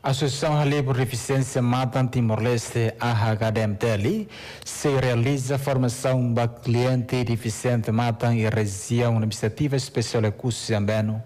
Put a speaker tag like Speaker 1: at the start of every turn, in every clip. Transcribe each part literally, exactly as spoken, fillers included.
Speaker 1: A Associação Rally por Deficiência Matan Timor-Leste, A H D M T L, se realiza formação para cliente deficiente Matan e região uma iniciativa especial de curso ambeno.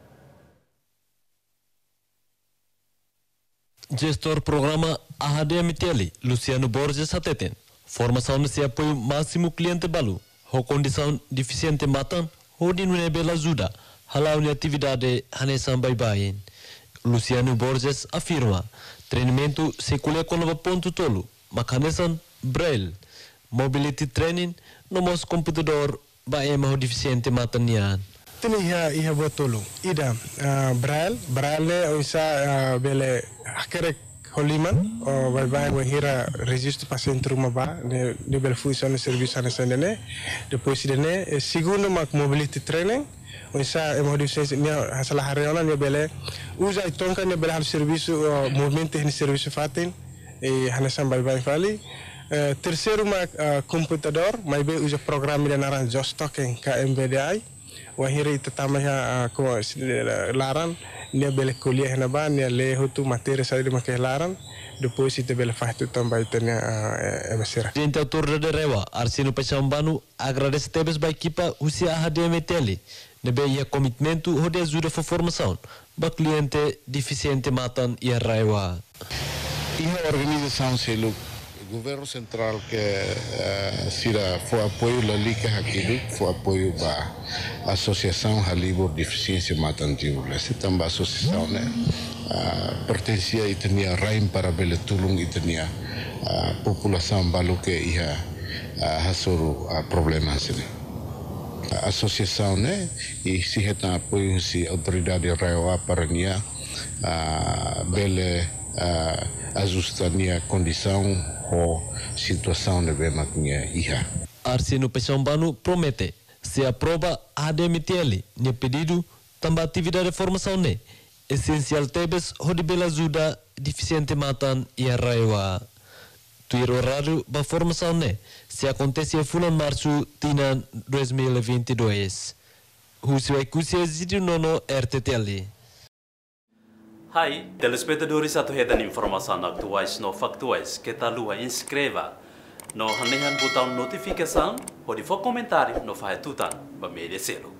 Speaker 2: Gestor programa A H D M T L, Luciano Borges Ateten. Formação nesse apoio máximo cliente balu. Com condição deficiente Matan, onde não é bela ajuda. Halau de atividade Hanesan Baibain. Luciano Borges afirma: treinamento se colhe com nova ponto tolo, Macanesan Braille, mobility training, no mos computador, bae mau deficiente matanian.
Speaker 3: Tini ia ia buat tolo. Ida Braille, Braille uisa bele akhirnya holiman, o bye bye wahira registro pasien rumah ba, ne ne bele função serviço Hanesan dene, depois dene segundo mak mobility training. Uisa emodeficiência nia hasalah hariana nia bele usa itonka nia bele hal serviço movimento ni serviço fatin e Hanesan bye bye fali terceiro ma computador mai be usa programa de naran jostoken K M B D I wahira itatama ya ko laran nia bele kuliah na ba nia le hutu materi sai de makai laran depois ite bele fahtu tambah itanya emesira.
Speaker 2: Presidente autor de Rewa Arsino Pachambanu agradece tebes ba equipa usia A H D M T L. Nebe ia commitmento de ajuda para formação para cliente deficiente Matan e a Raiwa.
Speaker 4: E a organização selo o governo central que uh, sira foi apoio la liga aqui foi apoio para a associação Halibor Deficiência Matan Timor-Leste também a associação né uh, pertencia e tinha raim para bele tulung e tinha a população balu que ia uh, hasoro uh, problemas ini. A associação né e se reta apoio se autoridade Raiwa para nia a bele a ajustar nia condição ou situação de bem maknya iha.
Speaker 2: Arsino Pechambanu promete se aprova a D M T L nia pedido também atividade de formação né essencial tebes hodi bela ajuda deficiente Matan e a Raiwa. Tuir horário da formação né se acontece em fulan março tina dois mil e vinte e dois. Husi vai kusi zidu nono R T T L.
Speaker 5: Hai, telespectadores atau hedan informasi aktuais no faktuais kita lua inscreva no hanehan botão notificação ou de for comentário no faz tutan ba media selo.